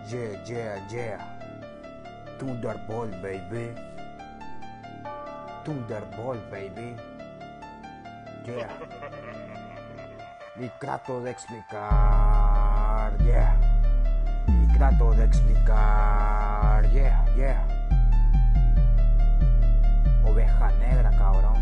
Yeah, yeah, yeah. Thunderbolt, baby. Thunderbolt, baby. Yeah. Y trato de explicar, yeah. Y trato de explicar, yeah, yeah. Oveja negra, cabrón.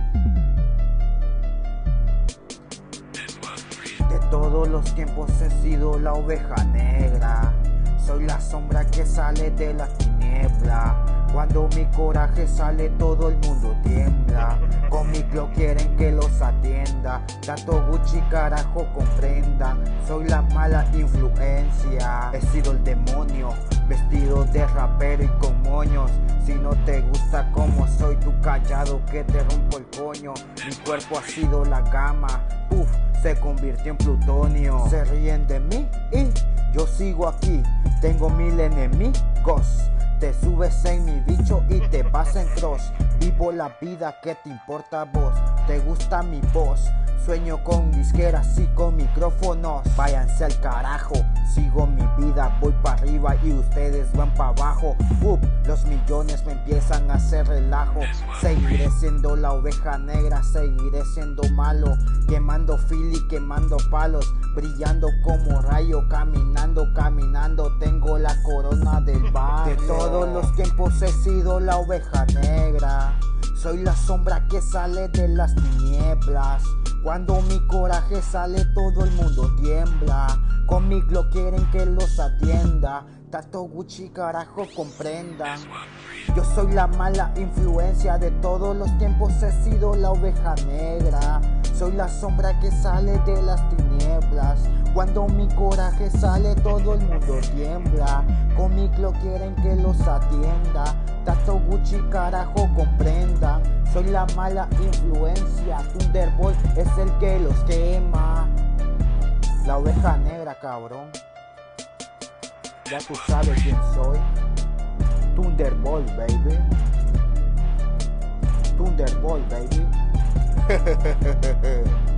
De todos los tiempos he sido la oveja negra. Soy la sombra que sale de la tiniebla. Cuando mi coraje sale todo el mundo tiembla. Con mi Glock quieren que los atienda. Tanto Gucci carajo comprenda. Soy la mala influencia. He sido el demonio vestido de rapero y con moños. Si no te gusta como soy, tú callado que te rompo el coño. Mi cuerpo ha sido la gama, uff, se convirtió en plutonio. Se ríen de mí y yo sigo aquí. Tengo 1000 enemigos. Te subes en mi bicho y te vas en cross. Vivo la vida que te importa a vos. Te gusta mi voz. Sueño con disqueras y con micrófonos. Váyanse al carajo. Sigo mi vida, voy para arriba y ustedes van para abajo. Los millones me empiezan a hacer relajo. Seguiré siendo la oveja negra, seguiré siendo malo. Quemando fili, quemando palos. Brillando como rayo, caminando, caminando. Tengo la corona del barrio. De todos los tiempos he sido la oveja negra. Soy la sombra que sale de las tinieblas. Cuando mi coraje sale todo el mundo tiembla. Con mi Glock quieren que los atienda. Tanto Gucci carajo comprendan. Yo soy la mala influencia. De todos los tiempos he sido la oveja negra. Soy la sombra que sale de las tinieblas. Cuando mi coraje sale todo el mundo tiembla. Con mi Glock quieren que los atienda. Tanto Gucci carajo comprendan. Soy la mala influencia. Thunderbolt es el que los quema. La oveja negra, cabrón. Ya tú sabes quién soy. Thunderbolt, baby. Thunderbolt, baby.